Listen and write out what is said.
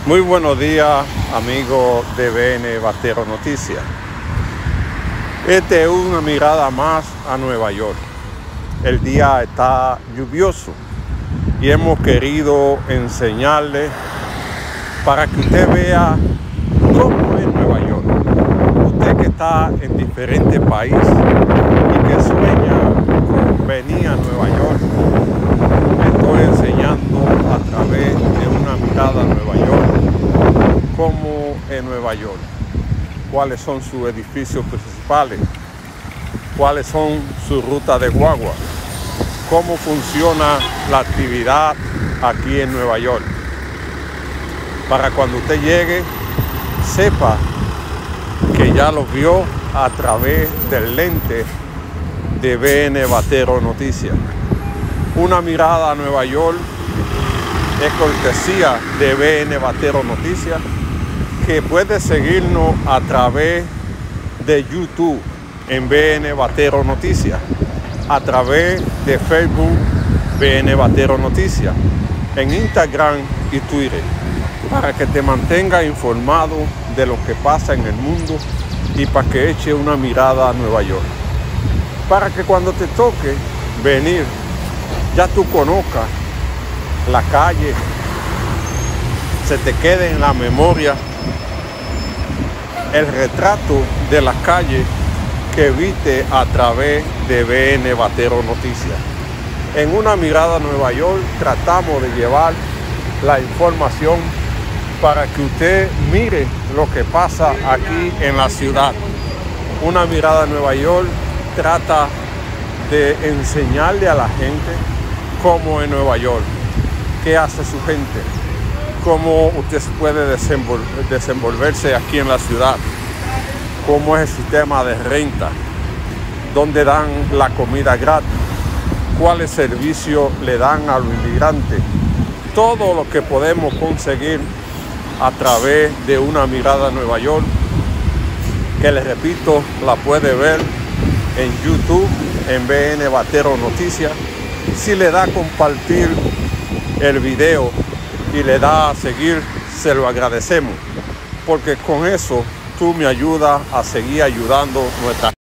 Muy buenos días, amigos de BN Batero Noticias. Esta es una mirada más a Nueva York. El día está lluvioso y hemos querido enseñarle para que usted vea cómo es Nueva York. Usted que está en diferentes países y que sueña con venir a Nueva York, le estoy enseñando a través de una mirada a Nueva York cómo es Nueva York, cuáles son sus edificios principales, cuáles son sus rutas de guagua, cómo funciona la actividad aquí en Nueva York, para cuando usted llegue sepa que ya lo vio a través del lente de BN Batero Noticias. Una mirada a Nueva York es cortesía de BN Batero Noticias, que puede seguirnos a través de YouTube en BN Batero Noticias, a través de Facebook BN Batero Noticias, en Instagram y Twitter, para que te mantenga informado de lo que pasa en el mundo y para que eche una mirada a Nueva York, para que cuando te toque venir ya tú conozcas la calle, se te quede en la memoria el retrato de las calles que viste a través de BN Batero Noticias. En una mirada a Nueva York tratamos de llevar la información para que usted mire lo que pasa aquí en la ciudad. Una mirada a Nueva York trata de enseñarle a la gente cómo es Nueva York, qué hace su gente, cómo usted puede desenvolverse aquí en la ciudad, cómo es el sistema de renta, dónde dan la comida gratis, cuáles servicios le dan a los inmigrantes, todo lo que podemos conseguir a través de una mirada a Nueva York, que les repito, la puede ver en YouTube, en BN Batero Noticias. Si le da a compartir el video y le da a seguir, se lo agradecemos, porque con eso tú me ayudas a seguir ayudando nuestra